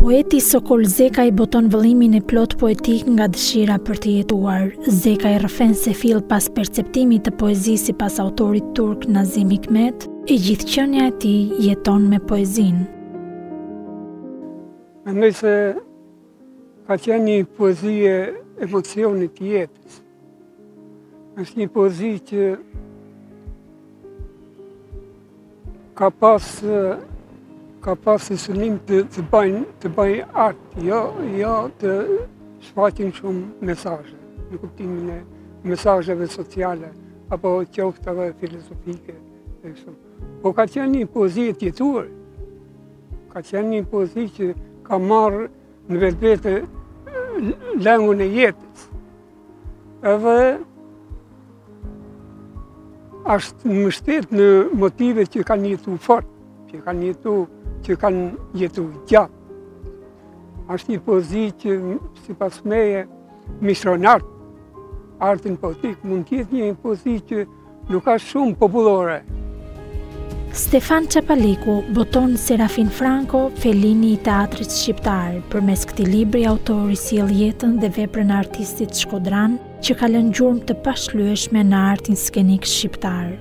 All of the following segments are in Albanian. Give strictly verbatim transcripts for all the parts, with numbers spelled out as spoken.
Poeti Sokol Zekaj boton vëllimin e plot poetik nga dëshira për të jetuar. Zekaj rrëfen se fill pas perceptimit të poezisë sipas autorit turk Nazim Hikmet, e gjithëqenia e tij jeton me poezinë. Mendoj se ka qenë një poezi e emocionit të jetës. Është një poezi që ka pas ka pas synim të të bëjnë të bëjnë art, jo jo të shfaqin shumë mesazhe, në kuptimin e mesazheve sociale apo qoftë edhe filozofike e kështu. Po ka qenë një poezi e jetuar. Ka qenë një poezi që ka marrë në vetvete lëngun e jetës. Edhe është mbështet në motive që kanë jetu fort, që kanë jetu, që kanë jetu gjatë. Është një poezi që, sipas meje, mishron art, artin poetik. Mund të jetë një poezi që nuk është shumë popullore. Stefan Çapalikut boton Serafin Frankos, Felini i teatrit shqiptar. Përmes këtij libri autori sjell jetën dhe veprën e artistit shkodran që ka lënë gjurmë të pashlyeshme në artin skenik shqiptar.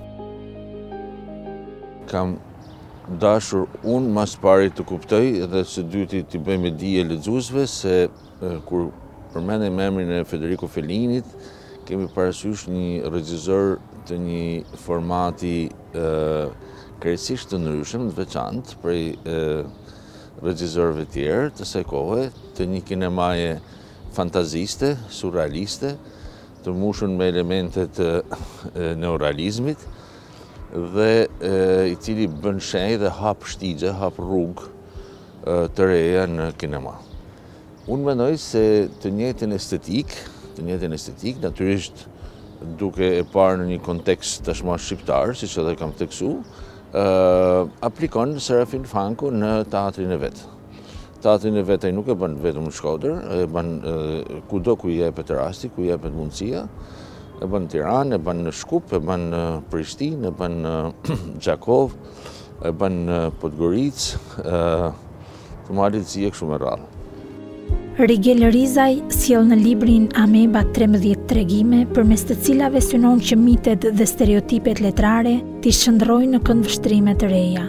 Kam dashur unë mas pari të kuptoj edhe së dyti të bëj me dije lexuesve se kur përmendem emrin e Federico Felinit, kemi parasysh një regjisor të një formati krejtësisht të ndryshëm, të veçantë prej regjisorëve tjerë të saj kohe, të një kinemaje fantaziste, surrealiste, të mbushur me elemente të neorealizmit dhe i cili bën shenjë dhe hap shtigje, hap rrugë të reja në kinema. Unë mendoj se të njëjtën estetik, të njëjtën estetik, natyrisht duke e parë në një kontekst tashmë shqiptar, siç edhe kam teksu, aplikon Serafin Frankos në teatrin e vet. Teatrin e vet ai nuk e bën vetëm në Shkodër, e bën kudo ku i jepet rasti, ku i jepet mundësia. E bën në Tiranë, e bën në Shkup, e bën në Prishtinë, e bën në Gjakov, e bën në Podgoricë, të malit si e kështu me radhë. Rigel Rizaj sjell në librin Ameba trembëdhjetë tregime, përmes të cilave synon që mitet dhe stereotipet letrare t'i shndrojnë në këndvështrime të reja.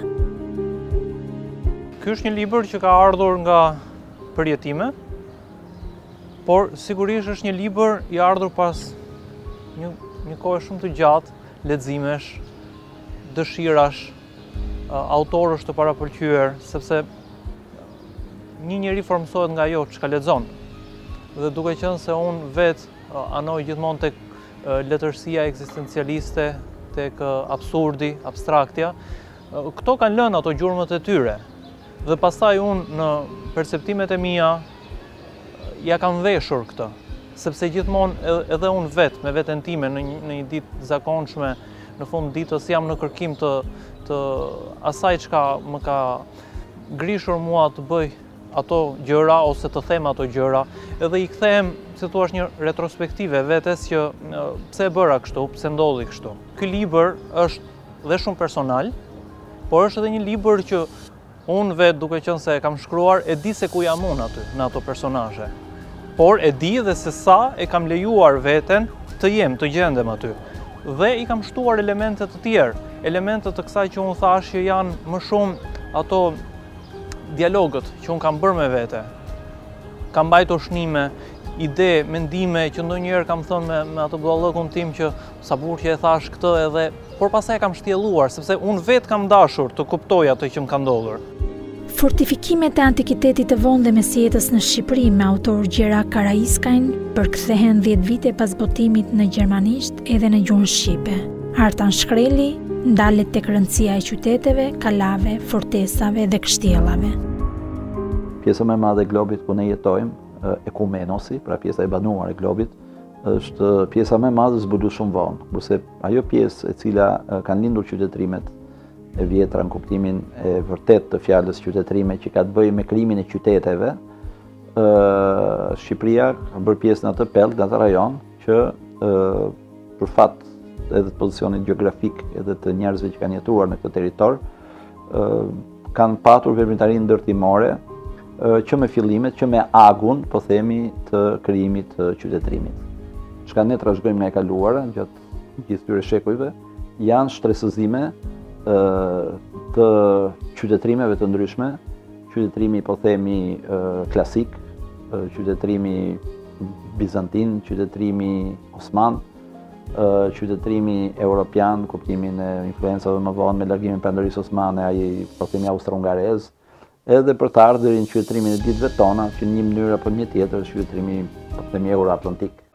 Ky është një libër që ka ardhur nga përjetime, por sigurisht është një libër i ardhur pas një, një kohë shumë të gjatë, leximesh, dëshirash, autorësh të parapëlqyer, sepse një njeri formsohet nga ajo çka lexon. Dhe duke qenë se unë vetë anoj gjithmonë tek letërsia ekzistencialiste, tek absurdi, abstraktja, këto kanë lënë ato gjurmët e tyre. Dhe pastaj unë në perceptimet e mia ja kam veshur këtë, sepse gjithmonë edhe unë vetë, me veten time, në një, në një ditë zakonshme, në fund ditës jam në kërkim të, të asaj çka më ka grishur mua të bëj ato gjëra ose të them ato gjëra, edhe i kthehem, si thua, një retrospektive vetes që pse e bëra kështu, pse ndodhi kështu. Ky libër është dhe shumë personal, por është edhe një libër që unë vetë, duke qenë se kam shkruar, e di se ku jam unë aty, në ato personazhe. Por e di dhe se sa e kam lejuar veten të jem, të gjendem aty. Dhe i kam shtuar elemente të tjerë, elemente të kësaj që unë thash që janë më shumë ato dialogët që unë kam bërë me vete. Kam mbajtur shnime, ide, mendime që ndonjëherë kam thënë me, me atë budallëkun tim që sa burr që e thash këtë edhe, por pastaj kam shtjelluar sepse unë vetë kam dashur të kuptoj atë që më ka ndodhur. Fortifikimet e antikitetit të vonë dhe mesjetës në Shqipëri me autor Gjera Karaiskajn përkthehen dhjetë vite pas botimit në gjermanisht edhe në gjuhën shqipe. Artan Shkreli ndalet tek rëndësia e qyteteve, kalave, fortesave dhe kështjellave. Pjesa më e madhe e globit ku ne jetojmë, ekumenosi, pra pjesa e banuar e globit, është pjesa më e madhe zbulu shumë vonë, kurse ajo pjesë e cila kanë lindur qytetrimet e vjetra në kuptimin e vërtet të fjalës qytetrime që ka të bëjë me krijimin e qyteteve, Shqipëria ka bërë pjesë në atë pellg, në atë rajon, që për fat edhe të pozicionit gjeografik edhe të njerëzve që kanë jetuar në këtë territor, kanë patur veprimtarinë ndërtimore, që me fillimet, që me agun, po themi, të krijimit të qytetërimit. Çka ne trashëgojmë nga e kaluara gjatë gjithë këtyre shekujve, janë shtresëzime të qytetërimeve të ndryshme, qytetërimi, po themi, klasik, qytetërimi bizantin, qytetërimi osman, qytetërimi europian, kuptimin e influencave më vonë me largimin pranderisë osmane, ai po themi austro-hungarez, edhe për të ardhurin qytetërimin e ditëve tona, që në një mënyrë apo një tjetër është qytetërimi, po themi, euro-atlantik.